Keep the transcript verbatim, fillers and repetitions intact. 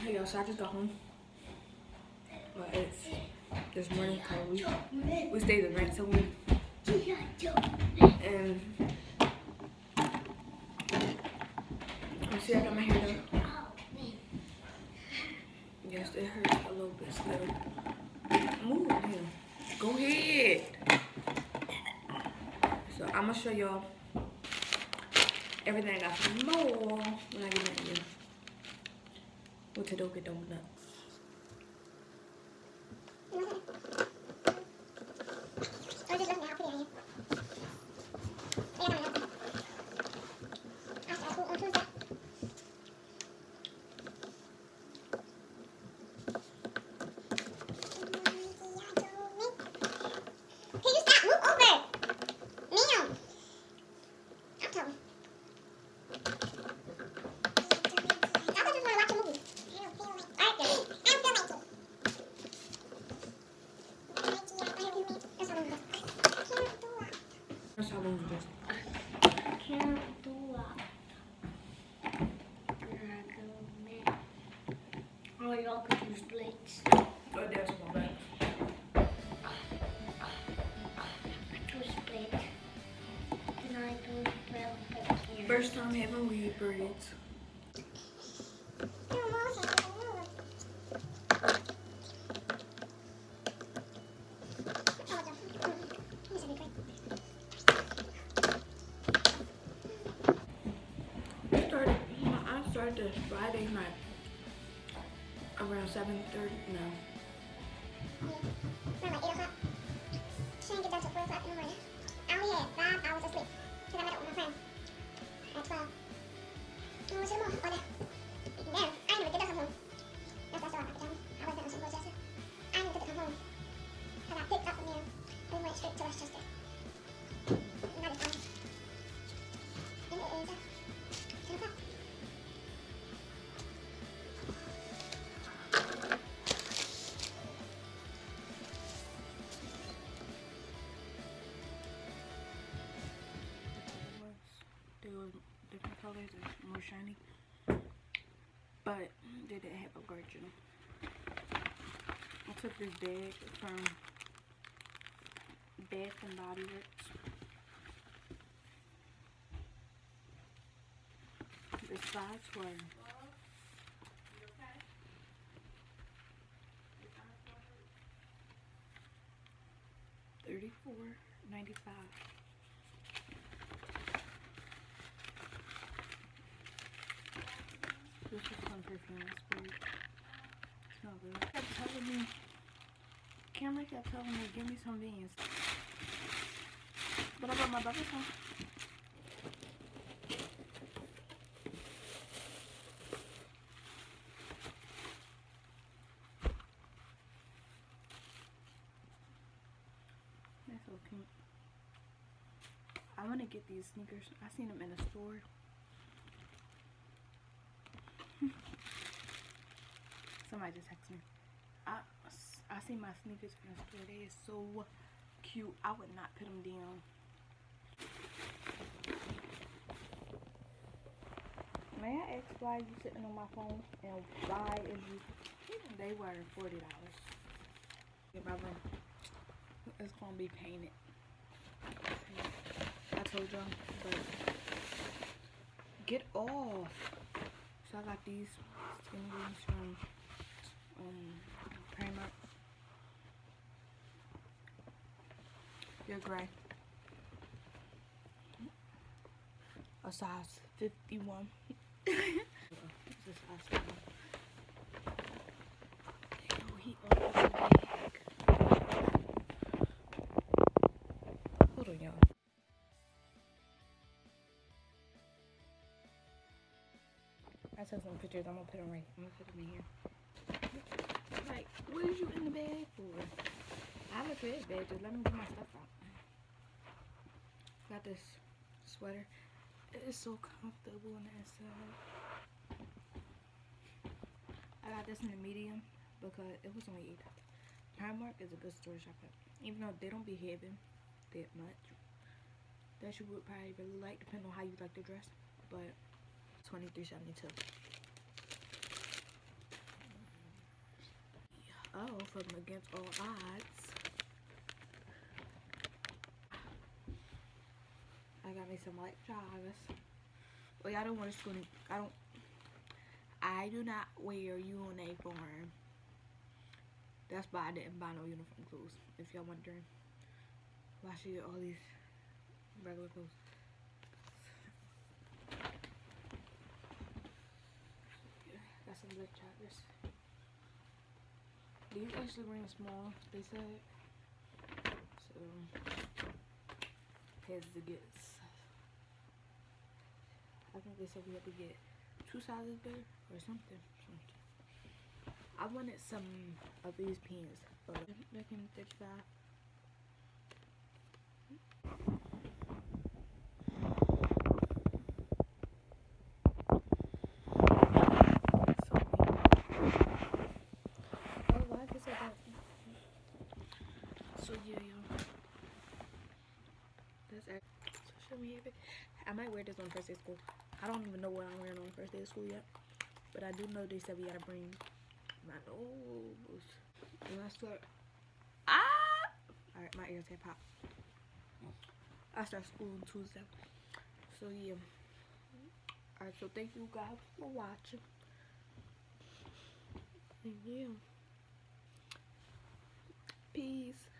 Hey y'all, so I just got home. But it's this morning because we, we stayed the night somewhere. And you see I got my hair done. Yes, it hurts a little bit still. Move here. Go ahead. So I'm gonna show y'all everything I got from the mall when I get back here. What's it okay donut? That's how long it is. I can't do that. Oh, y'all could use plates. Oh, that's my bag. I choose plate. Then I do twelve here. First time having weed braids. I started this Friday night around seven thirty. No. Around like eight o'clock. She didn't get done till four o'clock in the morning. I only had five hours of sleep because I met up with my friend at twelve. And we went to the mall all day. Then I didn't even get to come home. That's why I started my pajamas. I was down some Rochester. I didn't get to come home. I got picked up from there. We went straight to Rochester. And I just home. And it is uh, ten o'clock. They were different colors and more shiny, but they didn't have a original. I took this bag from Bath and Body Works. The size were thirty-four ninety-five. This is some perfume. It's great. It's not good. They kept telling me, Camera kept telling me, give me some beans. But I got my brother's home. They're so cute. I want to get these sneakers. I seen them in the store. Somebody just texted me. I I see my sneakers in the store. They is so cute. I would not put them down. May I ask why you sitting on my phone and why is you? They were forty dollars. In my room, it's gonna be painted. I told y'all, but get off. So I got these skinny jeans from um, Primark. They're gray. A size fifty-one. This is size fifty-one. Oh, he opened the bag. Hold on, y'all. I took some pictures. I'm gonna put them right. I'm gonna put them in here. Like, what is you in the bag for? I have a trash bag. Just let me get my stuff out. Got this sweater. It is so comfortable on the inside. I got this in the medium because it was only eight dollars. Primark is a good store to shop at. Even though they don't be having that much. That you would probably really like, depending on how you like to dress. But twenty-three seventy-two. Oh, from Against All Odds. I got me some light joggers. Well, y'all don't want to school. I don't. I do not wear uniform. That's why I didn't buy no uniform clothes. If y'all wondering why she get all these regular clothes. Yeah, got some light joggers. These actually ring small, they said. So here's the gets. I think they said we had to get two sizes bigger or something. something. I wanted some of these pants, but they're thirty-five. Oh, why is it so bad? So yeah, y'all. That's actually, so should we have it? I might wear this on first day of school. I don't even know what I'm wearing on first day of school yet, but I do know they said we gotta bring my nose. And I start, ah! Alright, my ears have popped. I start school on Tuesday. So yeah. Alright, so thank you guys for watching. And yeah. Peace.